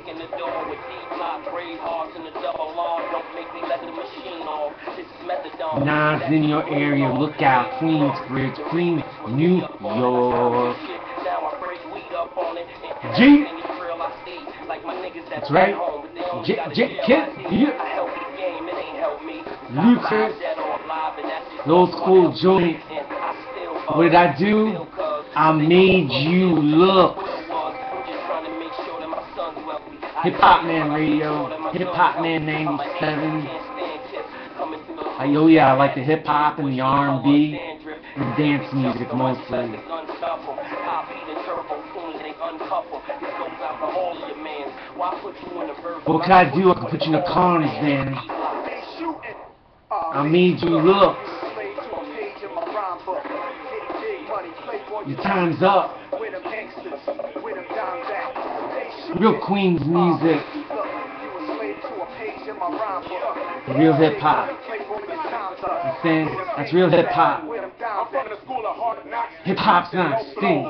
in the door with D-block, brave hearts in the double R. Don't make me let the machine off. This is methadone. Nas in your area, look out, Queensbridge, Queens, New York. G. That's right. Kid, yeah. Ludacris, the old school joint. What did I do? I made you look. Hip Hop Man Radio, Hip Hop Man 97. Oh yeah, I like the hip hop and the R&B and dance music mostly. What can I do? I can put you in the corners then. I made you look. Your time's up. Real Queens music. Real hip hop. That's real hip hop. Hip hop's not stink.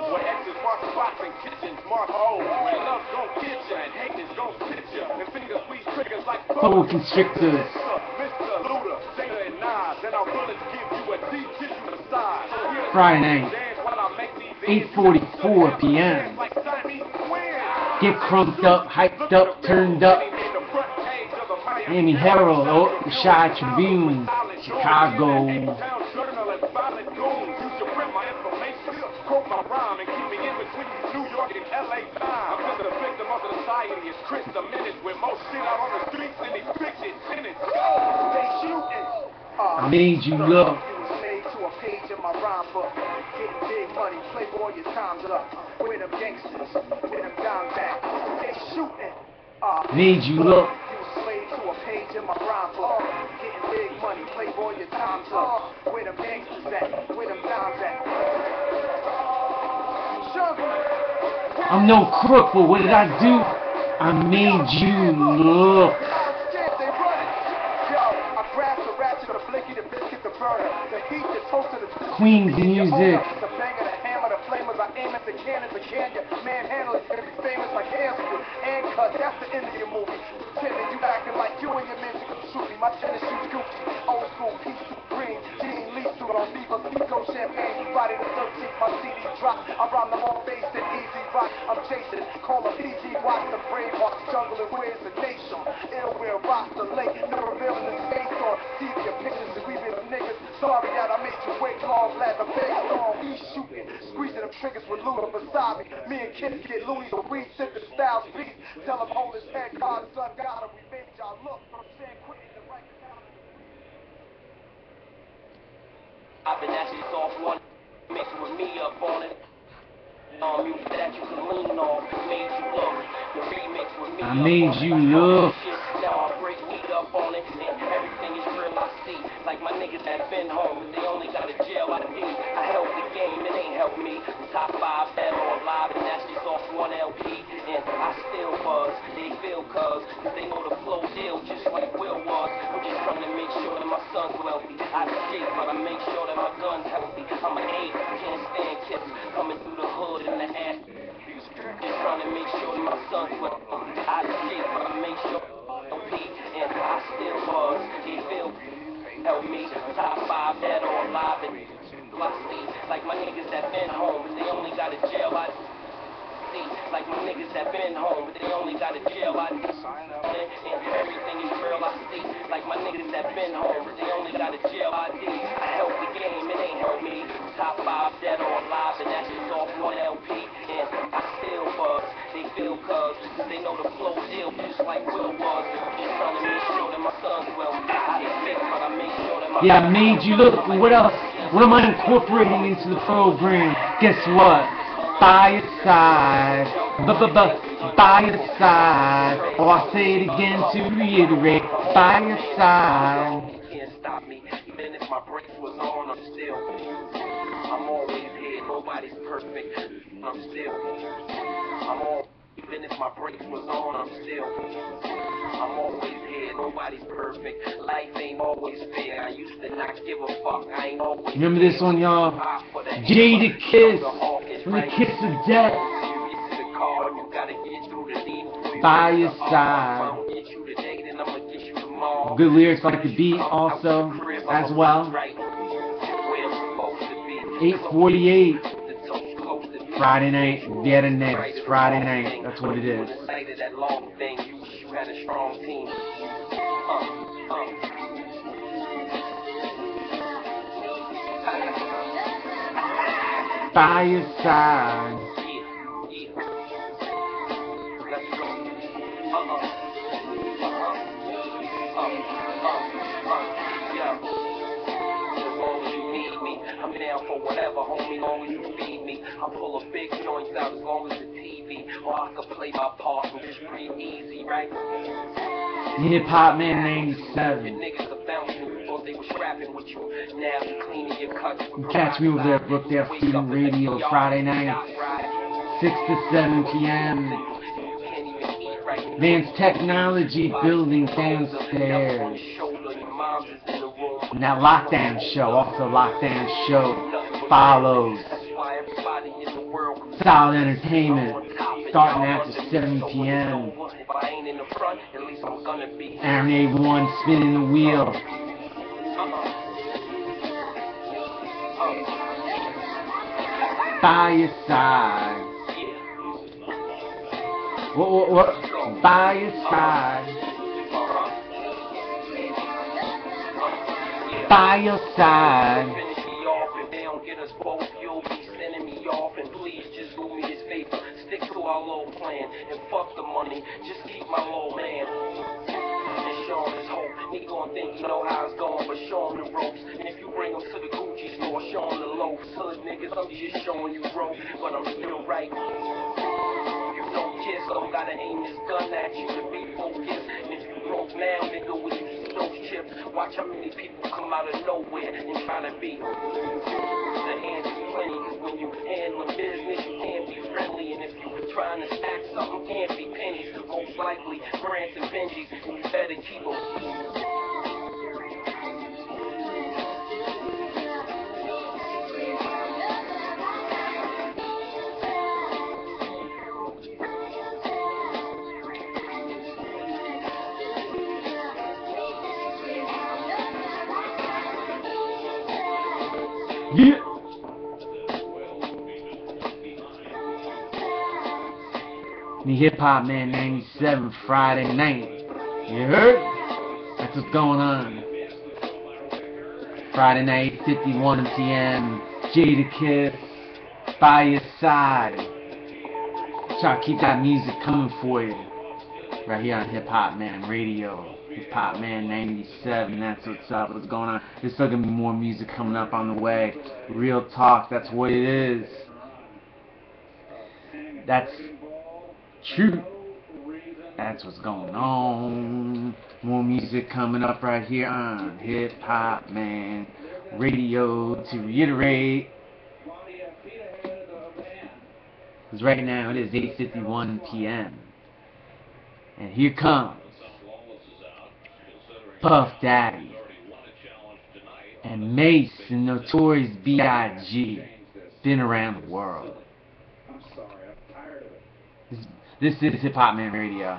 Full constrictors. Friday night, 8:44 p.m. Get crunked up, hyped up, turned up. Amy Herald, the Shy Tribune, Chicago. I made you look. Made you look. I'm no crook, but what did I do? I made you look. Queen's music. That's the end of your movie. Pretending you acting like you and your men can shoot me. My tennis shoes Gucci, old school peach green, Jean Lee suit on Viva, Pico champagne. Friday the 13th, my CD drop. I rhyme them all based in easy rock. I'm chasing it, call them PG, watch the brave hearts, jungle and where's the nation? Ill will rock the lake, never revealing the face on TV pictures and we be the niggas. Sorry that I made you wait long, glad the big long. He's shooting, squeezing them triggers with Luda beside me. Me and kids get loony, so we sip the styles beat. Tell him hold his head, God, son, got him. We made y'all look from San Quentin to right down. I've been actually soft one, mixing with me up on it. Music that you can lean on, made you look. The remix with me. I made you look. Now I break weed up on it, and everything is real I see. Like my niggas that been home, but they only got a jail ID. I helped the game, it ain't helped me. Top 5 dead or alive, and that's just off one LP. And I still buzz, they feel cuz they know the flow deal just like Will was. I'm just trying to make sure that my son's wealthy. I shake, but I make sure that my gun's healthy. I'm an 8, can't stand kids coming through the hood in the ass. Just trying to make sure that my son's wealthy. I shake, but I make sure LP, and I still buzz, they feel help me. Top 5 dead or alive, and I see like my niggas that been home, but they only got a jail ID. Like my niggas that been home, but they only got a jail ID. And everything is real I see. Like my niggas that been home, but they only got a jail ID. I help the game, it ain't help me. Top 5 dead or alive, and that's just off one LP. And I still buzz, they feel cuz they know the flow deal just like Will was. Just trying to make sure that my son's well. I expect, but I make sure that my Yeah, I made you look. What else? What am I incorporating into the program? Guess what? By your side. By your side. Oh, I'll say it again to reiterate. By your side. You can't stop me. Even if my brakes was on, I'm still. I'm always here. Nobody's perfect. I'm still. Even if my brakes was on, I'm still. I'm always here. Nobody's perfect. Life ain't always fair. I used to not give a fuck. I ain't always. Remember this one, y'all? Jadakiss from the Kiss of Death. You gotta get through the need. By your side. Good lyrics like the beat also as well. 8:48. Friday night, yeah, the next Friday night. That's what it is. By your side. I'm down for whatever, homie, long as you feed me. I pull a big joints out as long as the TV, or I can play my part and just breathe easy, right? Hip Hop Man 97. Niggas are bouncing, thought they were scrapping with you. Now you cleaning your cuts. Catch me over there at Brookdale Student Radio Friday night, 6 to 7 p.m. Advanced Technology Building downstairs. And that Lockdown Show, also Lockdown Show follows. Solid Entertainment, starting after 7 p.m. Aaron A1 spinning the wheel. By your side. What? By your side. By your side. Stick to our little plan and fuck the money. Just keep my little man. And show him his hope. He gon' think he know how it's going, but show him the ropes. And if you bring him to the Gucci store, show him the loaf. Hood niggas, I'm just showing you rope, but I'm still right. You know kiss, don't gotta aim this gun at you to be focused. And if you broke now, nigga, we keep those chips. Watch how many people come out of nowhere and try to be. The hands is plenty, cause when you handle business, you can't be friendly. And if you trying to stack something, can't be pennies. Most likely, brands and Benjis, and you better keep them. Yeah. The Hip Hop Man 97 Friday night. You heard? That's what's going on. Friday night, 51 p.m. Jadakiss, By Your Side. Try to keep that music coming for you. Right here on Hip Hop Man Radio. Hip Hop Man 97, that's what's up, what's going on. There's still gonna be more music coming up on the way. Real talk, that's what it is. That's true. That's what's going on. More music coming up right here on Hip Hop Man Radio. To reiterate, because right now it is 8:51 p.m. And here comes Puff Daddy and Mace and Notorious B.I.G. Been around the world. This is Hip Hop Man Radio.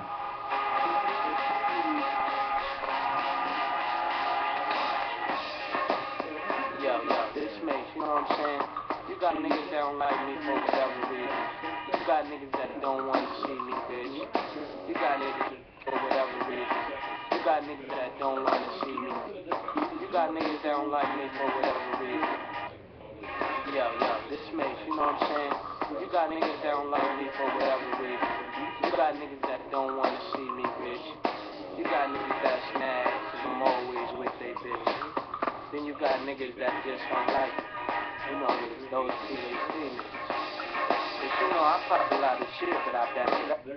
Yo, this Mace, you know what I'm saying? You got niggas that don't like me for whatever reason. You got niggas that don't want to see me, bitch. You got niggas for whatever reason. You got niggas that don't want to see me. You got niggas that don't like me for whatever reason. Yo, this Mace, you know what I'm saying? You got niggas that don't like me for whatever reason. You got niggas that don't want to see me, bitch. You got niggas that's mad cause I'm always with they bitch. Then you got niggas that just don't like me. You know, those THC niggas. But you know, I pop a lot of shit, but I back it up.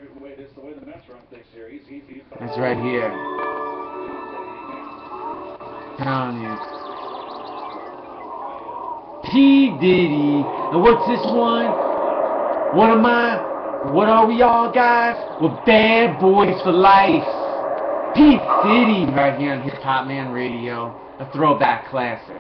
That's right here. Telling you. P. Diddy. And what's this one? What am I? What are we all, guys? We're bad boys for life. P. Diddy right here on Hip Hop Man Radio. A throwback classic.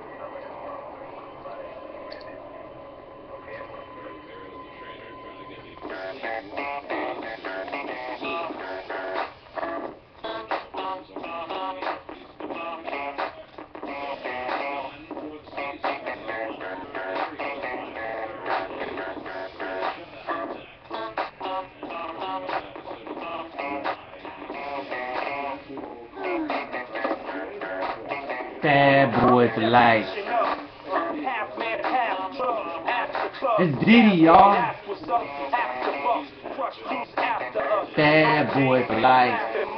Bad boy for life. It's Diddy, y'all. Bad boy for life.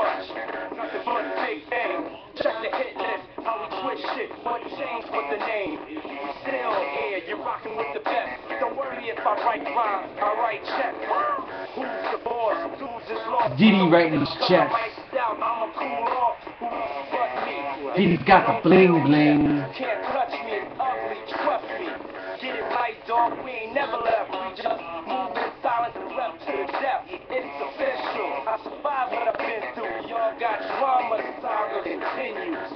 Check the hit list, how we twist shit, what changed with the name? We still here, you're rocking with the best. Don't worry if I write rhymes, I write checks. Who's the boss? Who's his lost? Diddy writing his checks. I'm a cool off, who but me? Diddy's got the bling bling. Can't touch me, it's ugly, trust me. Get it right, dog, we ain't never left. We just move in silence and rep to the death. It's official, I survived what I've been through. Y'all got drama, the saga continues.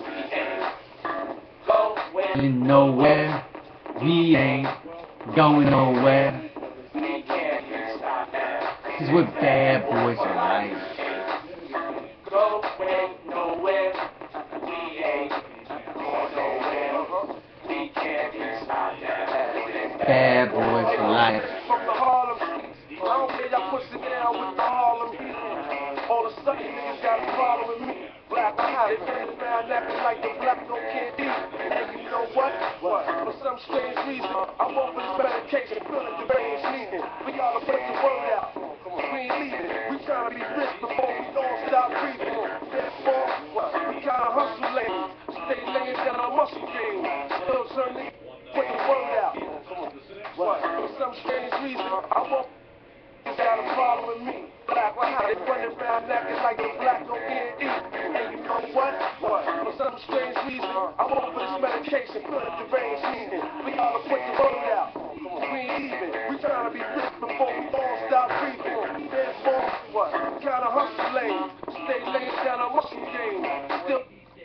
Go where In nowhere, we ain't going nowhere. we can't stop now. Cause we're bad boys for life. Go where nowhere, we ain't going nowhere. We can't stop now. Bad boys for life. From the Harlem, I don't care y'all push it down with the Harlem Heat. All of a sudden niggas got a problem with me. Black behind it, turn around acting like the black don't can't eat. And you know what? For some strange reason, I want for this medication, feeling the brain sleeping. We gotta put the word out. We ain't leaving. We tryna be rich before we all stop breathing. Therefore, we kinda hustle lane. Stay laying down our muscle game. Still turning, put the word out. For some strange reason, I want you got a problem with me. Black, they running around acting like the black don't can't eat. And you know what? For some strange reason, I want for this medication, put it the brain sleeping. We gotta put the word out. We ain't even. We tryna be rich before we all stop breathing. Therefore, kinda hustle lane. Stay laying down our muscle game. Still.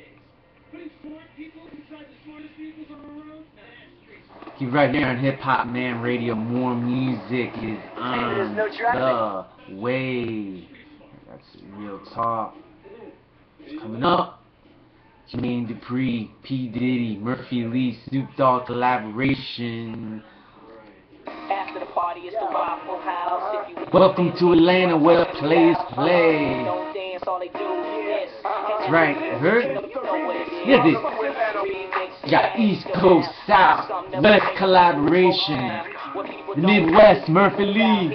Keep right here on Hip Hop Man Radio. More music is on the way. That's real talk. It's coming up. Jermaine Dupri, P. Diddy, Murphy Lee, Snoop Dogg collaboration. After the party is the Waffle House. If you Welcome to Atlanta, where players play. don't dance, all they do is That's right, heard? Yeah, this. You got East Coast, South, West collaboration. The Midwest, Murphy Lee.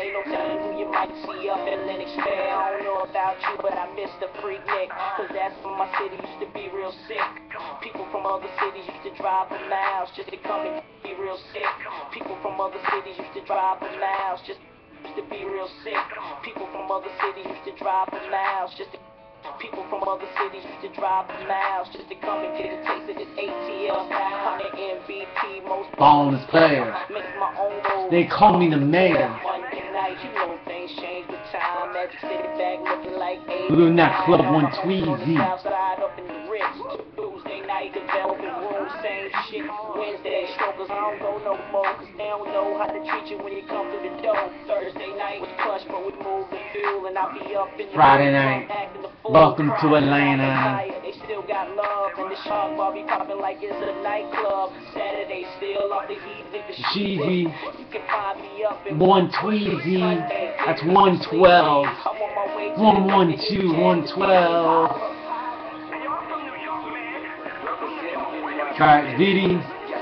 But I miss the freak Nick, cause that's when my city used to be real sick. People from other cities used to drive for miles just to come and be real sick. People from other cities used to drive for miles just to be real sick. People from other cities used to drive for miles just to People from other cities used to drive for miles just to come and get a taste of this ATL. I'm the MVP, most Bonus player. make my own rules. They call me the mayor. Monday night, you know things change with time. Magic City back looking like Blue Knot Club 1 Tweezy. Southside up in the Ritz. Tuesday night, developing room, same shit. Wednesday, strokers, I don't go no more, cause they don't know how to treat you when you come through the door. Thursday night was plush, but we moved the fuel, and I'll be up in the Friday night. Welcome to Atlanta. They still got love, and the shark bar be popping like it's a nightclub. Saturday still up the easy, the Sheezy. You can find me up in 1 Tweezy. That's 112. 112, 112. Alright, Diddy.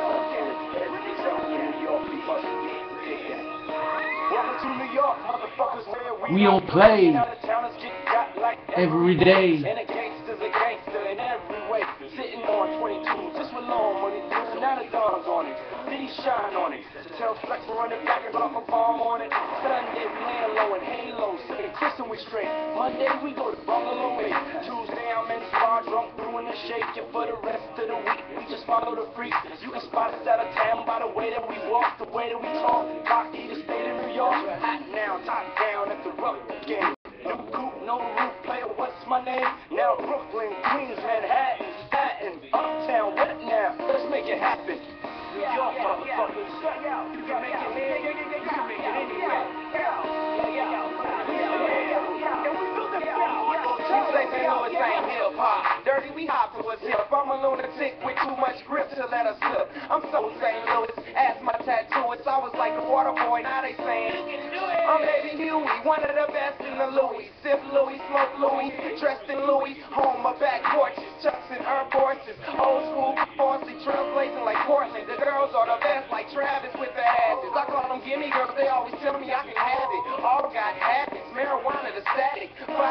We don't play every day. And a gangster's a gangster in every way. Sitting on 22, just with long money. Now the dawn's on it. Diddy shine on it. Tell Flex to run it back and drop a bomb on it. Sunday we laying low in Halo. Sipping Crystal we straight. Monday we go to Bungalow 8. Tuesday I'm in spa drunk doing the shake. And for the rest of the week we just follow the freaks. You can spot us out of town by the way that we walk, the way that we talk. Rocky the state of New York. Hot now, top down at the rough game. New coupe, no roof, player, what's my name? Now Brooklyn, Queens, Manhattan, Staten, Uptown, what now? Let's make it happen. New York, motherfuckers. You can make it here, you can make it anywhere. She say St. Louis ain't hip-hop. Dirty, we hop to a zip. I'm a lunatic with too much grip to let us slip. I'm so St. Louis, ask my tattooist. I was like a water boy, now they saying I'm Baby Huey, one of the best in the Louis. Sip Louis, smoke Louis, dressed in Louis. Home, my back porches, Chucks and Air Forces. Old school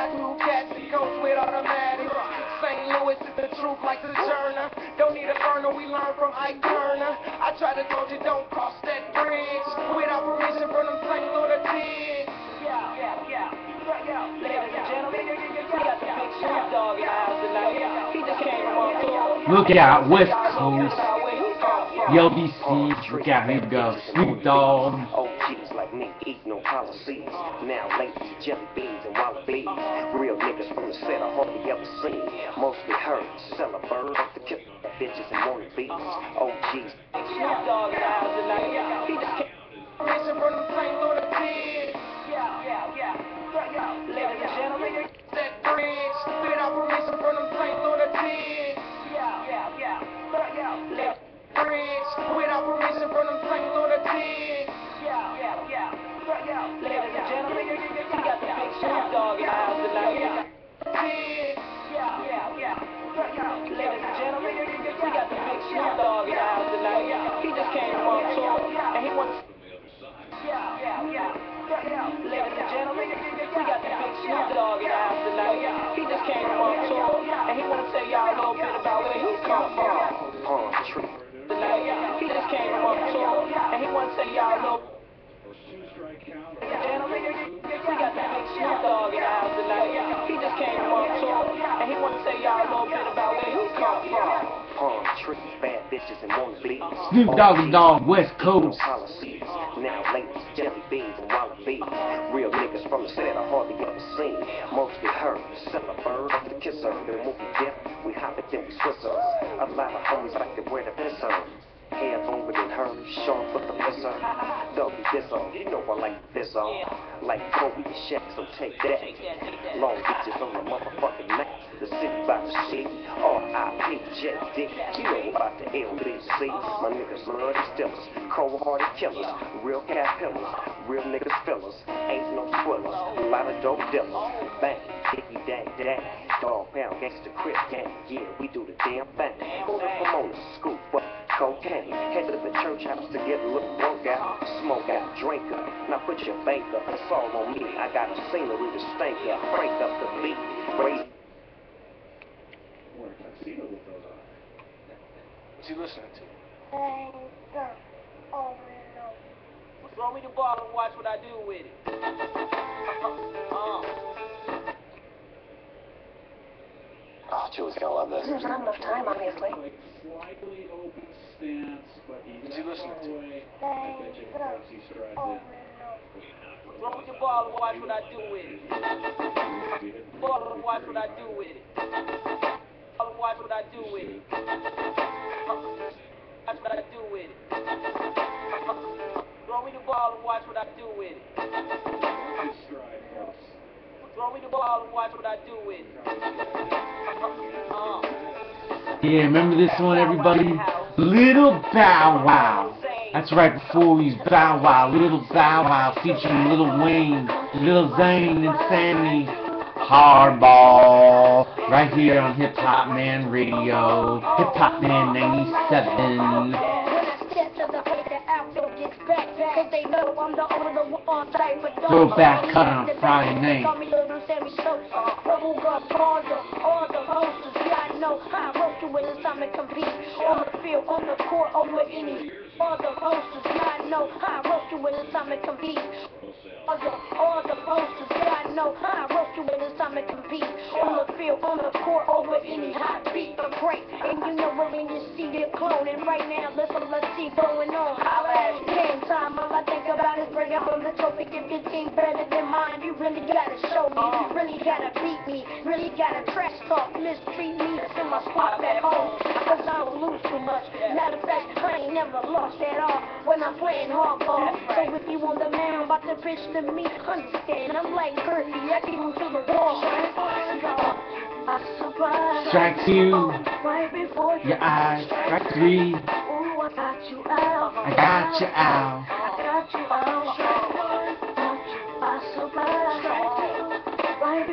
got two cats that coach with automatic. St. Louis is the truth like the Journal. Don't need a burner, we learn from Ike Turner. I try to told you don't cross that bridge without permission from them St. Lunatics. Ladies and gentlemen, we got the big Snoop Dogg in the house tonight. He just came from our tour. Look out, West Coast. LBC, look out, here we go. Snoop Dogg. OGs like me eat no policies. Now ladies, jelly beans and wallabies. Real niggas from the set I hardly ever seen. Mostly heard, sell a bird off the kill bitches and wannabes. OGs. Snoop Dogg in the house tonight. He just came Permission from them St. Lunatics. Ladies and gentlemen, That bridge without permission from them St. Lunatics. Bridge without permission from them St. Lunatics. ladies and gentlemen, we got the big Snoop Dogg in the house tonight. Ladies and gentlemen, we got the big Snoop Dogg in the house tonight. He just came from our tour, and he wants. Ladies and gentlemen, we got the big Snoop Dogg in the house tonight. He just came from our tour, and he want to tell y'all a little bit about where he's come from. Palm tree. Tonight, he just came from our tour, and he want to tell y'all a little. Gentlemen, we got the big Snoop Dogg in the house tonight. He just came from our tour, and he want to tell y'all a little bit about where he's come from. Palm tree. Bad bitches and wannabes. Snoop Dogg Dogg, West Coast. Policies. Now ladies, jelly beans and wallabies. Real niggas from the set I hardly ever seen. Mostly heard, sell a bird off the kisser. The movie death, we hop it, then we Swiss her. A lot of homies like to wear the piss on. Hair longer than her, sharp with the pisser. Double this on, you know I like this on. Like Kobe and Shaq, so take that. Long bitches on the motherfucking neck. The city by the sea. R.I.P. J.D. You know about the LBC. My niggas love these stillers. Cold-hearted killers. Real cat pillars. Real niggas fillers. Ain't no swillers. A lot of dope dealers. Bang, diggy, dang, dang. Dog pound, gangsta crib gang. Yeah, we do the damn thing. Go to Pomona, scoop up cocaine. Head to the church house to get a little workout. Smoke out, drink up. Now put your bank up. It's all on me. I got a scenery to stank up. Break up the beat. Raise. What you listening to? Throw me the ball and watch what I do with it. Oh, Julie's gonna love this. There's not enough time, obviously. Slightly open stance, but he's What you listening to? I bet you can see strides in. Throw me the ball and watch what I do with it. Ball and watch what I do with it. Ball and watch what I do with it. Watch what I do with it. Throw me the ball and watch what I do with it. Throw me the ball and watch what I do with it. Yeah, remember this one, everybody? Little Bow Wow. That's right, before we used Bow Wow. Little Bow Wow featuring Lil Wayne, Lil Zane, and Sammy Hardball. Right here on Hip Hop Man Radio. Hip Hop Man 97. Throwback cut on Friday night. On the field, on the court, over any other posters. I know how I wrote you when it's time to compete. All the posters, I know how I wrote you when it's time to compete. On the field, on the court, over any hot beat, the break. And you know when you see it cloning right now, let's see going on. Game time, all I think about is bring out from the trophy. If your team better than mine, you really gotta show me. You really gotta beat me, really gotta trash talk, mistreat me. In my spot back home, cause I don't lose too much. Matter of fact, I ain't never lost at all when I'm playing hardball. So if you want the man, I'm about to pitch to me. Understand, I'm like Kirby, I keep him to the wall. Strike two, Right before your eyes. Strike three, Ooh, I got you out. I got you out. I got you out. I survived. Right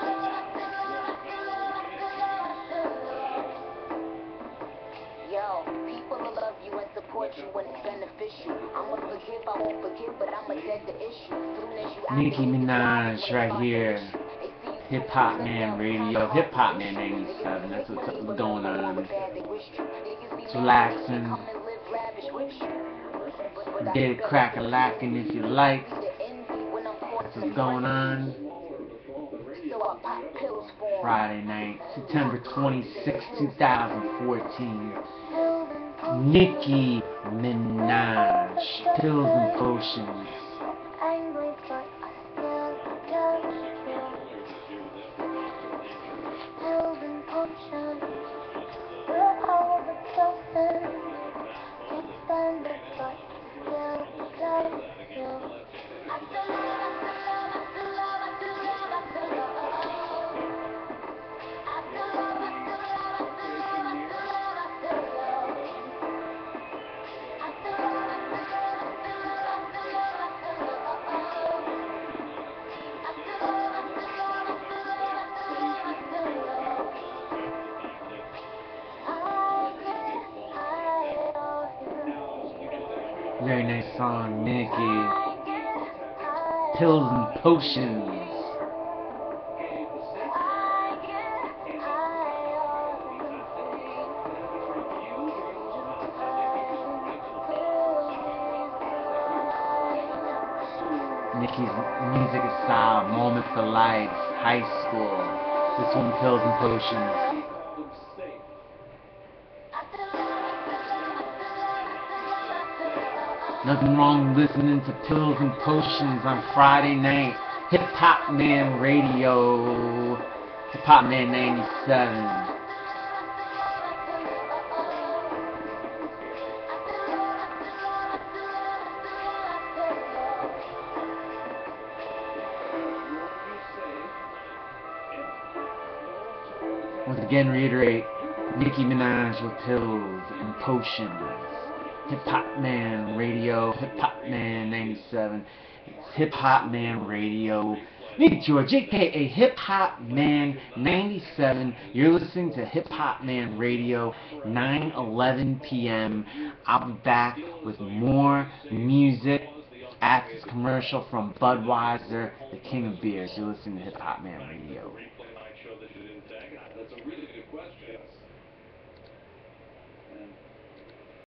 Yo, people will love you and support you when it's beneficial. I'ma forgive, I Nicki Minaj right here. Hip Hop Man Radio. Hip Hop Man 97. That's what's going on. It's relaxing. Get it crack-a-lackin' if you like. That's what's going on. Friday night, September 26, 2014. Nicki Minaj. Pills and Potions. Very nice song, Nicki. Pills and Potions. Nicki's music is style, Moment for Life, High School. This one, Pills and Potions. Nothing wrong listening to Pills and Potions on Friday night. Hip Hop Man Radio. Hip Hop Man 97. Once again, reiterate, Nicki Minaj with Pills and Potions. Hip Hop Man Radio, Hip Hop Man 97. It's Hip Hop Man Radio. Me, George, aka Hip Hop Man 97. You're listening to Hip Hop Man Radio, 9:11 p.m. I'll be back with more music after this commercial from Budweiser, the king of beers. You're listening to Hip Hop Man Radio.